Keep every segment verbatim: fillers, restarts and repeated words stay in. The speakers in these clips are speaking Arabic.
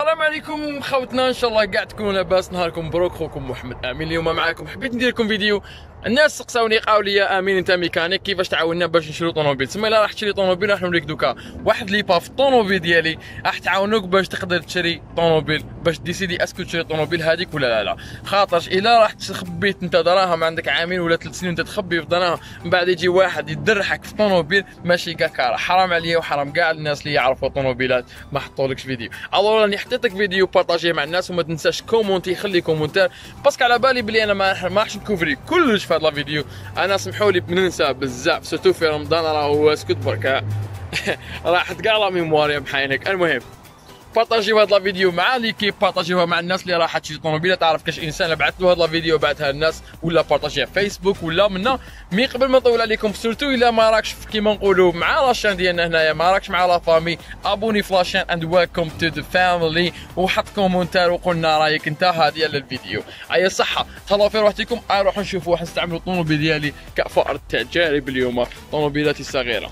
السلام عليكم خوتنا، ان شاء الله قاعد تكونوا لاباس. نهاركم مبروك، خوكم محمد امين. اليوم معاكم حبيت ندير لكم فيديو. الناس سقساوني قالوا لي امين انت ميكانيك كيفاش تعاوننا باش نشريو طوموبيل. تسمى الا راح تشري طوموبيل راح نوريك دوكا واحد ليبا في الطوموبيل ديالي راح تعاونوك باش تقدر تشري طوموبيل، باش ديسيدي اسكو تشري طوموبيل هذيك ولا لا لا. خاطرش الا راح تخبيت انت دراهم عندك عامين ولا ثلاث سنين انت تخبي في دراهم، من بعد يجي واحد يدرحك في طوموبيل ماشي كاكا. حرام عليا وحرام كاع الناس اللي يعرفوا طوموبيلات ما حطولكش فيديو. الو راني حطيت لك فيديو بارطاجيه مع الناس، وما تنساش كومونتي، خلي كومونتير باسكو على بالي بلي انا ما راحش نكوفري كلش في هذا الفيديو. انا سمحوا لي بننسى بزاف سورتو في رمضان، راهو اسكت بركه راحت كاع لا ميمواريا بحالك. المهم بارطاجيو هذا الفيديو مع ليكيب، بارطاجيوها مع الناس اللي راح تشري طوموبيله. تعرف كاش انسان بعث له هذا الفيديو بعثها الناس، ولا بارطاجيها في فيسبوك ولا منا. مي قبل ما نطول عليكم سورتو الا ما راكش كيما نقولوا مع لاشين ديالنا هنايا، ما راكش مع لا فامي، ابوني في لاشين اند ويلكم تو ذا فاميلي، وحط كومونتير وقلنا رايك انت هذه للفيديو. اي صحه، تهلاو في روحتكم. نروح نشوفوا، راح نستعملوا الطوموبيل ديالي كفأر التجارب اليوم، طوموبيلاتي الصغيره.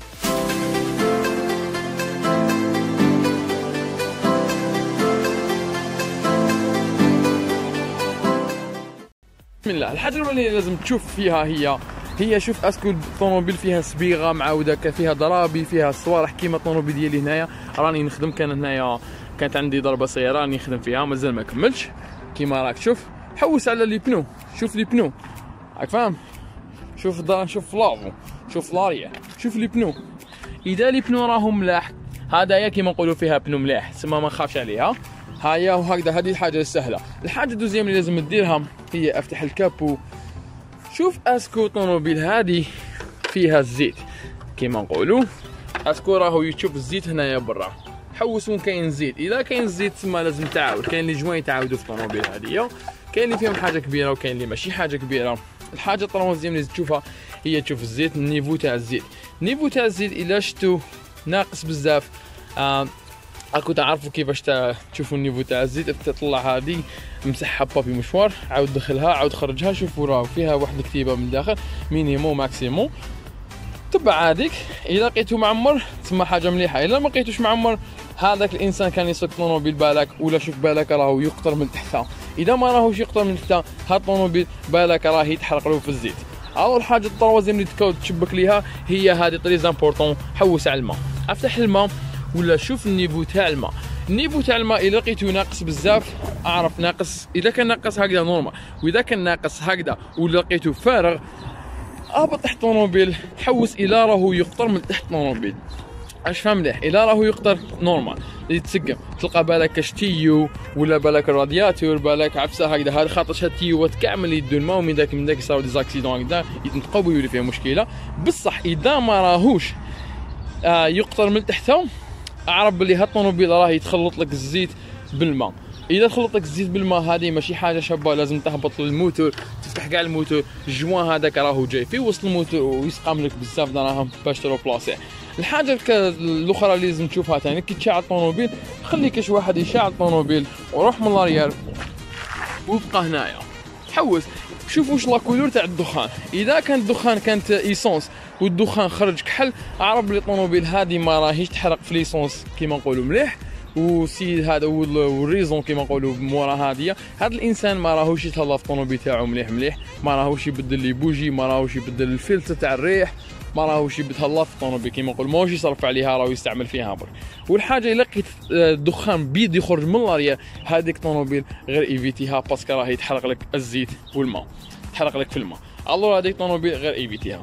بسم الله. الحاجه الاولى اللي لازم تشوف فيها هي هي شوف اسكو الطوموبيل فيها صبيغه معاوده، فيها ضرابي، فيها صوالح كيما الطوموبيل ديالي هنايا. راني نخدم، كان هنايا كانت عندي ضربه سياره راني نخدم فيها، مازال ما كملتش كيما راك تشوف. حوس على لي بنو، شوف لي بنو، راك فاهم؟ شوف الدار، شوف لافو، شوف لاريا، شوف لي بنو. اذا لي بنو راهم ملاح، هذايا كيما نقولوا فيها بنو ملاح، تسمى ما نخافش عليها. هيا وهكذا، هذه الحاجه السهله. الحاجه الدوزيام اللي لازم تديرها هي افتح الكابو، شوف اسكو الطوموبيل هذه فيها الزيت كيما نقولوا، اسكو راهو يشوف الزيت هنايا برا. حوس وين كاين زيت، اذا كاين زيت تسمى لازم تعاود. كاين اللي جوين يتعاودوا في الطوموبيل هذه، كاين اللي فيهم حاجه كبيره وكاين اللي ماشي حاجه كبيره. الحاجه الطوموبيل اللي تشوفها هي تشوف الزيت، النيفو تاع الزيت. النيفو تاع الزيت اذا شفتو ناقص بزاف، آه راكو تعرفوا كيفاش تشوفوا النيفو تاع الزيت. تطلع هذه مسحها بابي مشوار، عاود دخلها عاود خرجها، شوفوا راه فيها واحد الكتيبه من الداخل مينيمو ماكسيمو. تبع هذيك اذا لقيتو معمر تسمى حاجه مليحه، الا ما لقيتوش معمر هذاك الانسان كان يسوق طوموبيل بالك، ولا شوف بالك راهو يقطر من تحتها. اذا ما راهوش يقطر من تحتها هاد الطوموبيل بالك راه يتحرق له في الزيت. اول حاجه الطروازيم اللي تكون تشبك ليها هي هذه طريز امبورطون. حوس على الماء، افتح الماء ولا شوف النيفو تاع الماء. النيفو تاع الماء اذا لقيتو ناقص بزاف اعرف ناقص، اذا كان ناقص هكذا نورمال، واذا كان ناقص هكذا ولا لقيتو فارغ اهبط تحت الطوموبيل. حوس الى راهو يقطر من تحت الطوموبيل، اش فهم مليح. الى راهو يقطر نورمال يتسقم، تلقى بالك كاش تيو ولا بالك الرادياتور بالك عفسه هكذا. هذا خاطرش هاد التيوات كامل يدو الماء، ومن داك من داك يصراو ديزاكسيدون هكذا يتنقوا ويولي فيه مشكله. بصح اذا ما راهوش آه يقطر من تحته اعرف بلي هاد الطوموبيل راه يتخلط لك الزيت بالماء. اذا تخلط لك الزيت بالماء هذه ماشي حاجه شابه، لازم تهبط للموتور، تفتح كاع الموتور، الجوان هذاك راهو جاي في وسط الموتور ويسقام لك بزاف دراهم باش ترو بلاصيه. الحاجه الاخرى اللي لازم تشوفها ثاني كي تشعل الطوموبيل، خلي كاش واحد يشعل الطوموبيل وروح من لاريال وبقى هنايا. حوس شوف واش لا كولور تاع الدخان. اذا كان الدخان كانت ايسونس والدخان خرج كحل اعرف بلي الطوموبيل هذه ما راهيش تحرق في ليسونس كيما نقولوا مليح. وسي هذا والريزون كيما نقولوا مورا هذه، هذا الانسان ما راهوش يتهلا في الطوموبيل تاعو مليح مليح، ما راهوش يبدل لي بوجي، ما راهوش يبدل الفلتر تاع الريح، ما راهوش يتهلا في الطوموبيل كيما نقول، ماهوش يصرف عليها راهو يستعمل فيها برك. والحاجه الا لقيت الدخان بيض يخرج من لاريا هذيك الطوموبيل غير ايفيتيها باسكو راه يتحرق لك الزيت والماء، تحرق لك في الماء. الو هذيك الطوموبيل غير ايفيتيها.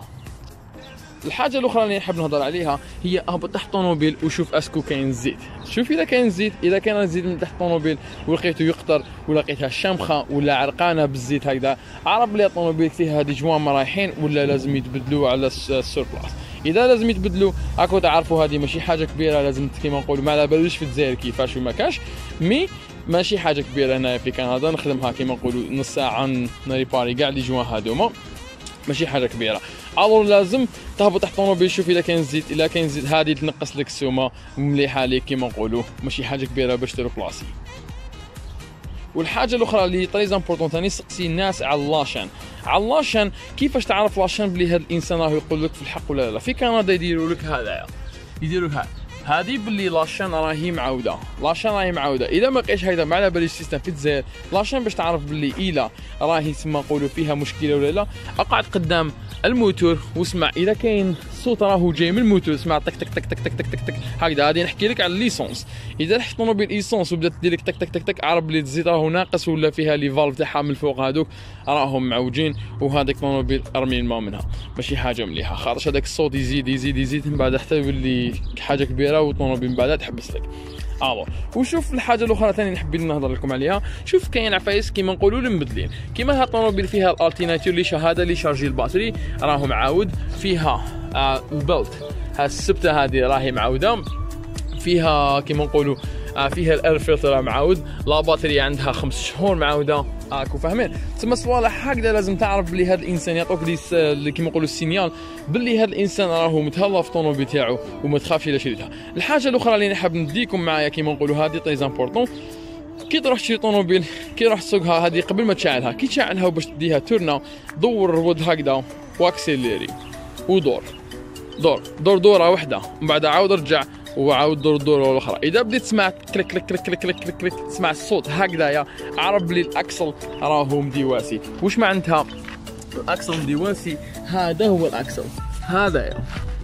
الحاجه الاخرى اللي نحب نهضر عليها هي اهبط تحت الطوموبيل وشوف اسكو كاين زيت. شوف اذا كاين زيت، اذا كان الزيت من تحت الطوموبيل ولقيته يقطر ولا لقيتها شامخه ولا عرقانه بالزيت هكذا اعرف بلي الطوموبيل فيها هذه جوان ما رايحين ولا لازم يتبدلوا على السوربلاس. اذا لازم يتبدلوا راكم تعرفوا هذه ماشي حاجه كبيره، لازم كيما نقولوا ما على بالوش في الجزائر كيفاش وما كاش، مي ماشي حاجه كبيره. هنايا في كندا نخدمها كيما نقولوا نص ساعه نريباري كاع لي جوان هذوما، ماشي حاجه كبيره. الو لازم تهبط تحت الطوموبيل شوف اذا كاين زيت، اذا كاين زيت هذه تنقص لك السومه مليحه ليك كيما نقولوا، ماشي حاجه كبيره باش تروح بلاصي. والحاجه الاخرى اللي طريز امبورطون ثاني، سقسي الناس على لاشين. على لاشين كيفاش تعرف لاشين بلي هذا الانسان راه يقول لك في الحق ولا لا. في كندا يديروا لك هذايا، يديروا هذا هذه باللي لاشين راهي معوده، لاشين راهي معوده. اذا ما لقيتش هيدا مع بالي سيستم في الجزائر لاشين باش تعرف باللي الا راهي تسمى نقولوا فيها مشكله ولا لا، اقعد قدام الموتور واسمع اذا كاين صوت راهو جاي من الموتور، اسمع تك تك تك تك تك تك تك تك هكذا. غادي نحكي لك على الليسونس، اذا رحت طوموبيل ايسونس وبدات دير لك تك تك تك تك اعرف بلي الزيت راهو ناقص ولا فيها لي فالف تاعها من الفوق هذوك راهم معوجين، وهذاك طوموبيل ارمي الماء منها ماشي حاجه مليحه، خاطر هذاك الصوت يزيد يزيد يزيد من بعد حتى يولي حاجه كبيره والطوموبيل من بعد تحبس لك. الو وشوف الحاجه الاخرى ثاني اللي حبيت نهضر لكم عليها، شوف كاين عفايس كيما نقولوا المبدلين، كيما ها الطوموبيل فيها الالتيناتور اللي شهاده اللي شارجي الباتري راهو معاود، فيها آه البلت ها السبته هذه راهي معوده، فيها كيما نقولوا آه فيها الاير فلتر معاود، لا باتري عندها خمس شهور معاوده. راكم فاهمين؟ تسمى صوالح هكذا لازم تعرف بلي هذا الانسان يعطوك اللي كيما نقولوا السينيال بلي هذا الانسان راهو متهلا في الطوموبيل تاعو وما تخافش الا شريتها. الحاجه الاخرى اللي نحب نديكم معايا كيما نقولوا هذه طري امبورطون، كي تروح تشري طوموبيل كي راح تسوقها هذه قبل ما تشعلها، كي تشعلها وباش تديها تورنا دور الود هكذا واكسيليري ودور دور دور دوره واحده من بعد عاود رجع وعاود دور الدوره الاخرى. اذا بديت تسمع كليك كليك كليك كليك كليك كليك تسمع الصوت هكذايا اعرف بلي الاكسل راهو مديواسي. واش معناتها الاكسل مديواسي؟ هذا هو الاكسل، هذا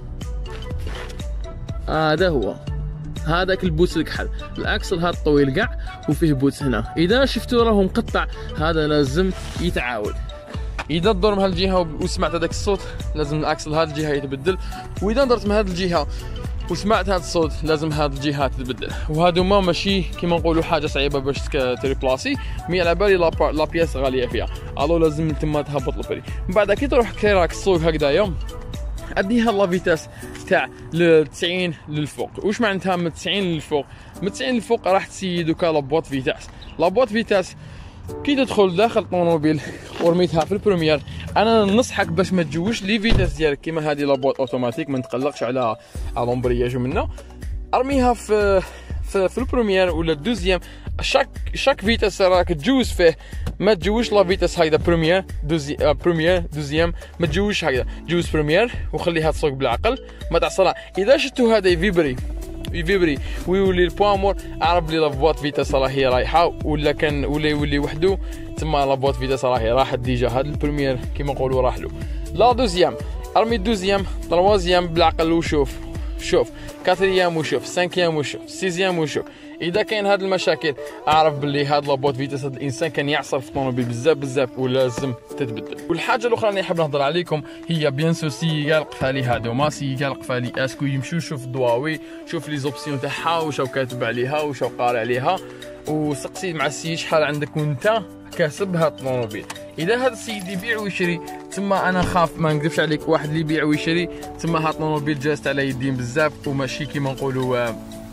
هذا هو هذاك البوس الكحل، الاكسل هذا الطويل كاع وفيه بوس هنا، اذا شفتوا راهو مقطع هذا لازم يتعاود. اذا تدور من هالجهه وسمعت هذاك الصوت لازم الاكسل هذه الجهه يتبدل، واذا درت من هذه الجهه وسمعت هذا الصوت لازم هذه الجهات تتبدل. وهادو ما ماشي كيما نقولوا حاجه صعيبه باش تريبلاسي، مي على بالي لا بياس غاليه فيها، الو لازم تما تهبط البري. من بعد كي تروح كيراك السوق هكذايا اديها لا فيتاس تاع ل تسعين للفوق. واش معناتها من تسعين للفوق؟ من تسعين للفوق راح تسيد دوكا لا بواط فيتاس. لا بواط فيتاس كي تدخل داخل الطوموبيل ورميتها في البروميير، انا ننصحك باش ما تجوش لي فيتاس ديالك كيما هذه لابوط اوتوماتيك، ما نتقلقش على على لومبرياج منها، ارميها في في, في البروميير ولا الدوزيام، شاك شاك فيتاس راك تجوز فيه، ما تجوش لا فيتاس هكذا بروميير دوزي بروميير دوزيام، ما تجوش هكذا، جوز بروميير وخليها تسوق بالعقل ما تعصلها. اذا شفتوا هذا يفيبري يفيبري ويولي البوامور اعرف لي لافوات فيتاس راهي رايحه، ولا كان ولا يولي وحده تما لافوات فيتاس راهي راحت ديجا. هذا البريمير كيما نقولوا راح له. لا دوزيام ارمي دوزيام تروازيام بالعقل وشوف شوف كاتريام وشوف سانكيام وشوف سيزيام وشوف. اذا كاين هاد المشاكل اعرف باللي هاد لابوت فيتاس هاد الانسان كان يعصر في الطوموبيل بزاف بزاف ولازم تتبدل. والحاجه الاخرى اللي نحب نهضر عليكم هي بيان سو سي القفالي هادو ما سي القفالي اسكو يمشيو شوف الدواوي، شوف لي زوبسيون تاعها واش كاتب عليها واش قاري عليها، وسقسي مع السي شحال عندك وانت كاسب هاد الطوموبيل. اذا هذا السيد يبيع ويشري تما انا خاف ما نكذبش عليك، واحد اللي يبيع ويشري تما هاد الطوموبيل جالست على يدين بزاف وماشي كيما نقولوا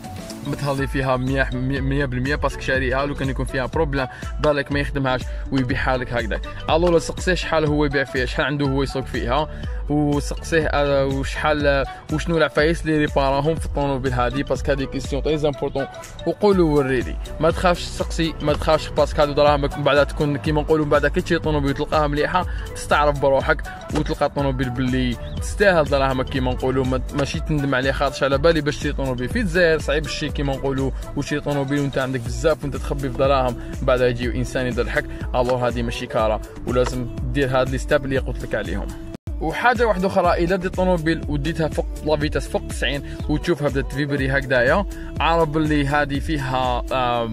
متهلي فيها مية بالمية باسكو شاريها، لو كان يكون فيها بروبليم بالك ما يخدمهاش ويبيعها لك هكذا. الو سقسيه شحال هو يبيع فيها، شحال عنده هو يسوق فيها، وسقسيه وشحال وشنو العفايس اللي ريباراهم في الطوموبيل هذه، باسكو هذه كيسيون تري امبورطون. وقولوا وريلي ما تخافش تسقسي ما تخافش باسكو هذو دراهمك من بعد تكون كيما نقولوا من بعد كي تشري طوموبيل تلقاها مليحه تستعرف بروحك وتلقى الطوموبيل باللي تستاهل دراهمك كيما نقولوا، ماشي تندم عليه. خاطر على بالي باش تشري طوموبيل في الجزائر صعيب الشيء كيما نقولوا، وتشري طوموبيل وانت عندك بزاف وانت تخبي في دراهم بعد يجي انسان يضحك، الو هذه ماشي كاره ولازم دير هاد لي ستاب اللي قلت لك عليهم. وحاجه واحده اخرى، اذا ديت طوموبيل وديتها فوق لا فيتاس فوق تسعين وتشوفها بدات فيبري هكذايا عارف باللي هذه فيها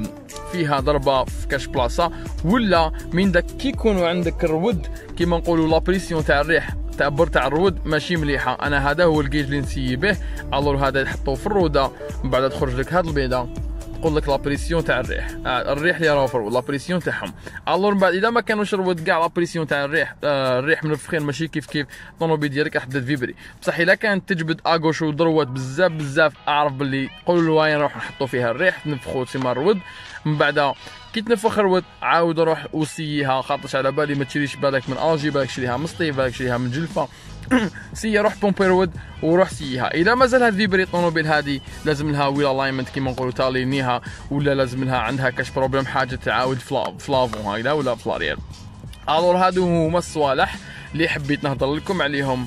فيها ضربه في كاش بلاصه، ولا من داك كي يكونوا عندك الرود كيما نقولوا لا بريسيون تاع الريح تاع بر تاع الرود ماشي مليحه. انا هذا هو الكيج اللي نسيي به، الو هذا نحطوه في الروده من بعد تخرج لك هاد البيضه تقول لك لابريسيون تاع الريح، آه الريح اللي راهو في الرود لابريسيون تاعهم. الو من بعد اذا ما كانوش الرود كاع لابريسيون تاع الريح، آه الريح من الفخين ماشي كيف كيف الطوموبيل ديالك راح تبدا فيبري. بصح الا كانت تجبد اغوش ودروات بزاف بزاف اعرف باللي قولوا وين نروح نحطوا فيها الريح تنفخوا تسمى الرود. من بعد كي تنفخ الرود عاود روح وسيها، خاطرش على بالي ما تشريش بالك من الجي، بالك تشريها من سطيف، بالك تشريها من جلفه سي روح بومبير وود وروح سيها. اذا مازال هاد فيبري الطوموبيل هذه لازم لها ويل الاينمنت كيما نقولوا تالينيها، ولا لازم لها عندها كاش بروبليم حاجه تعاود فلافون هكذا ولا فلارير. الور هادو هما الصوالح اللي حبيت نهضر لكم عليهم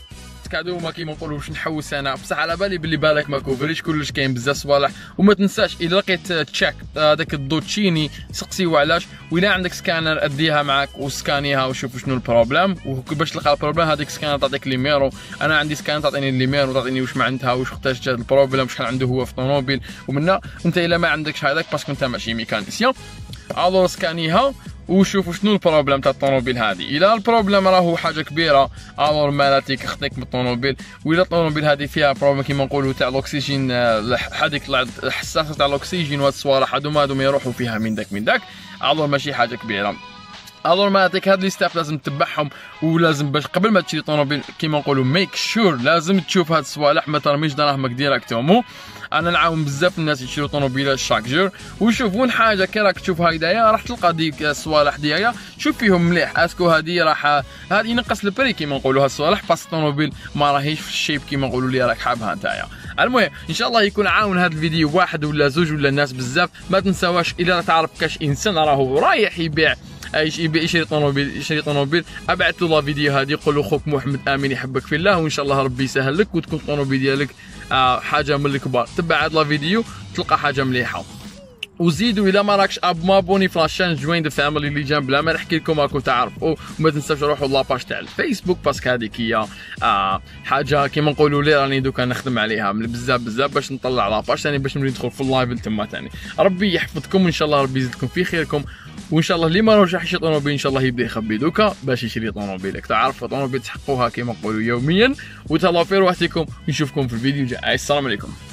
باسكو هادو هما كيما نقولوا باش نحوس انا، بصح على بالي باللي بالك ما كوفريش كلش، كاين بزاف صوالح. وما تنساش الا لقيت تشيك هذاك الدوتشيني سقسيو علاش، وإلا عندك سكانر اديها معك وسكانيها وشوف شنو البروبليم، وباش تلقى البروبليم هذيك سكانر تعطيك ليميرو. انا عندي سكانر تعطيني الليميرو وتعطيني واش ما عندها واش احتاجت هذا البروبليم شحال عنده هو في الطوموبيل، ومنها انت الا ما عندكش هذاك باسكو انت ماشي ميكانيسيان الو سكانيها وشوفوا شنو البروبليم تاع الطوموبيل هذه. الا البروبليم راهو حاجه كبيره الور مالاتيك خطيك من الطوموبيل، والا الطوموبيل هذه فيها بروبليم كيما نقولوا تاع الاكسجين، هذيك الحساسه تاع الاكسجين وهاد الصوالح هادو ما هادو يروحوا فيها من داك من داك الور ماشي حاجه كبيره. الور مالاتيك هاد لي ستيب لازم تتبعهم، ولازم باش قبل ما تشري طوموبيل كيما نقولوا ميك شور لازم تشوف هاد الصوالح، ما ترميش دراهمك ديراكتومون. انا نعاون بزاف الناس يشريو طوموبيلات شاك جور، وشوف وين حاجه كي راك تشوف هايدايا راح تلقى ديك الصوالح ديالها شوف فيهم مليح، اسكو هادي راح هادي ينقص البري كيما نقولوا هاد الصوالح باس الطوموبيل ما راهيش في الشيب كيما نقولوا اللي راك حابها نتايا. المهم ان شاء الله يكون عاون هذا الفيديو واحد ولا زوج ولا الناس بزاف. ما تنساوش الا تعرف كاش انسان راهو رايح يبيع يبيع يشري طوموبيل يشري طوموبيل ابعث له الفيديو هذه قول له خوك محمد امين يحبك في الله، وان شاء الله ربي يسهل لك وتكون الطوموبيل ديالك آه حاجه من الكبار. تبع هذا الفيديو تلقى حاجه مليحه. وزيدوا الا ما راكش اب مابوني في لاشين جوين ذا فاميلي اللي جنب لا ما نحكي لكم راكم تعرفوا. وما تنساوش روحوا لاباج تاع الفيسبوك باسكو هذيك هي آه حاجه كيما نقولوا لي راني دوكا نخدم عليها بزاف بزاف باش نطلع لاباج ثاني باش نولي ندخل في اللايف تما ثاني. ربي يحفظكم وان شاء الله ربي يزيدكم في خيركم، وان شاء الله اللي ما رجعش يشري طوموبيل ان شاء الله يبدا يخبي دوكا باش يشري طوموبيلك. تعرفوا طوموبيل تحقوها كيما نقولوا يوميا. وتهلاو في روحكم ونشوفكم في الفيديو الجاي. السلام عليكم.